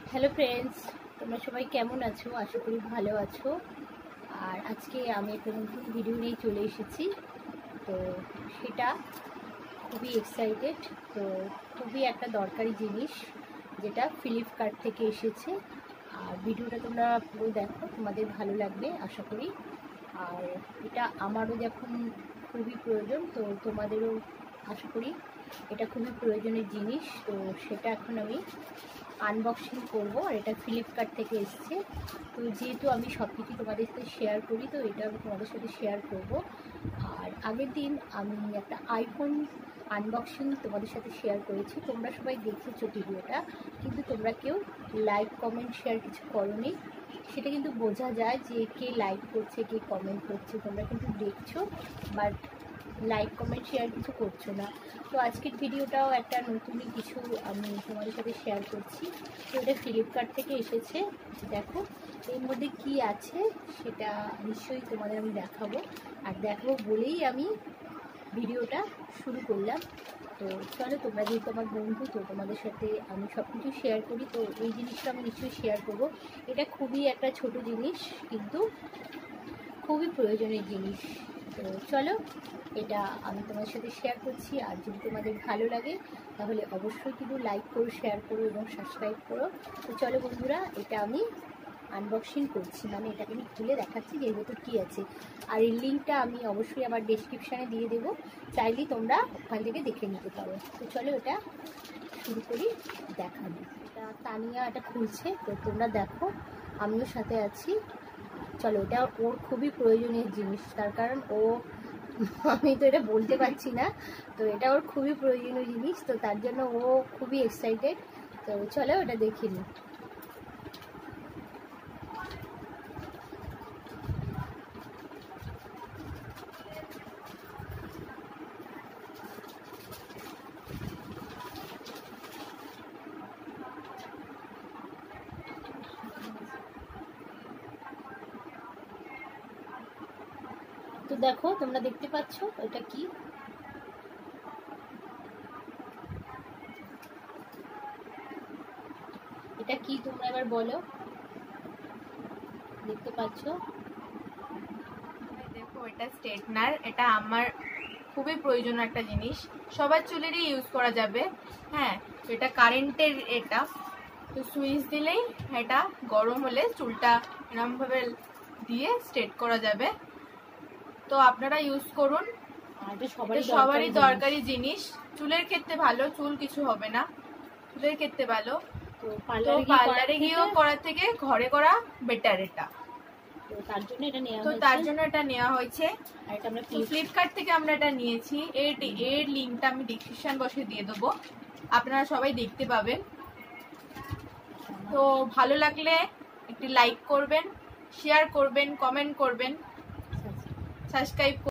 Hello friends, তোমরা সবাই কেমন আছো? আশা করি ভালো আছো। আর আজকে আমি একটা নতুন ভিডিও নিয়ে চলে এসেছি। তো সেটা খুবই এক্সাইটেড। তো খুবই একটা দরকারি জিনিস, যেটা ফ্লিপকার্ট থেকে এসেছে। আর ভিডিওটা তোমরা পুরো দেখো, তোমাদের ভালো লাগবে আশা করি। আর এটা আমারও যখন খুবই প্রয়োজন, তো তোমাদেরও আশা করি এটা খুবই প্রয়োজনের জিনিস। তো সেটা এখন আমি আনবক্সিং করব। আর এটা ফ্লিপকার্ট থেকে এসেছে। তো যেহেতু আমি সব কিছু তোমাদের সাথে শেয়ার করি, তো এটা আমি তোমাদের সাথে শেয়ার করব। আর আগের দিন আমি একটা আইফোন আনবক্সিং তোমাদের সাথে শেয়ার করেছি, তোমরা সবাই দেখেছো ভিডিওটা, কিন্তু তোমরা কেউ লাইক কমেন্ট শেয়ার কিছু করোনি। সেটা কিন্তু বোঝা যায় যে কে লাইক করছে, কে কমেন্ট করছে। তোমরা কিন্তু দেখছো, বাট লাইক কমেন্ট শেয়ার কিছু করছো না। তো আজকের ভিডিওটাও একটা নতুনই কিছু আমি তোমাদের সাথে শেয়ার করছি। তো এটা ফ্লিপকার্ট থেকে এসেছে। দেখো এর মধ্যে কি আছে সেটা নিশ্চয়ই তোমাদের আমি দেখাবো। আর দেখাবো বলেই আমি ভিডিওটা শুরু করলাম। তো চলো, তোমরা যেহেতু আমার বন্ধু, তো তোমাদের সাথে আমি সব কিছু শেয়ার করি, তো এই জিনিসটা আমি নিশ্চয়ই শেয়ার করবো। এটা খুবই একটা ছোট জিনিস, কিন্তু খুবই প্রয়োজনীয় জিনিস। তো চলো, এটা আমি তোমার সাথে শেয়ার করছি। আর যদি তোমাদের ভালো লাগে তাহলে অবশ্যই কিন্তু লাইক করো, শেয়ার করো এবং সাবস্ক্রাইব করো। তো চলো বন্ধুরা, এটা আমি আনবক্সিং করছি, মানে এটাকে আমি খুলে দেখাচ্ছি যে এর ভেতর কী আছে। আর এই লিঙ্কটা আমি অবশ্যই আমার ডেসক্রিপশানে দিয়ে দেবো, চাইলেই তোমরা ওখান থেকে দেখে নিতে পারো। তো চলো এটা শুরু করি দেখানো। এটা তানিয়া এটা খুলছে, তো তোমরা দেখো, আমিও সাথে আছি। চলো, এটা ওর খুবই প্রয়োজনীয় জিনিস, তার কারণ আমি তো এটা বলতে পারছি না। তো এটা ওর খুবই প্রয়োজনীয় জিনিস, তো তার জন্য ও খুবই এক্সাইটেড। তো চলো ওটা দেখে নিই। তো দেখো, তোমরা দেখতে পাচ্ছ এটা কি। এটা কি তোমরা এবার বলো, দেখতে পাচ্ছ? দেখো, এটা স্ট্রেটনার। এটা আমার খুবই প্রয়োজনীয় একটা জিনিস, সবার চুলেরই ইউজ করা যাবে। হ্যাঁ, এটা কারেন্টের। এটা তো সুইচ দিলেই এটা গরম হলে চুলটা এরকমভাবে দিয়ে স্ট্রেট করা যাবে। তো আপনারা ইউজ করুন। এটা সবারই দরকারি জিনিস। চুলের ক্ষেত্রে ভালো, চুল কিছু হবে না, চুলের ক্ষেত্রে ভালো। তো পার্লারে গিয়েও করার থেকে ঘরে করা বেটার এটা। তো তার জন্য এটা নেওয়া হয়েছে। আর এটা আমরা ফ্লিপকার্ট থেকে আমরা এটা নিয়েছি। এর লিঙ্কটা আমি ডিসক্রিপশন বক্সে দিয়ে দেবো, আপনারা সবাই দেখতে পাবেন। তো ভালো লাগলে একটি লাইক করবেন, শেয়ার করবেন, কমেন্ট করবেন, সাবস্ক্রাইব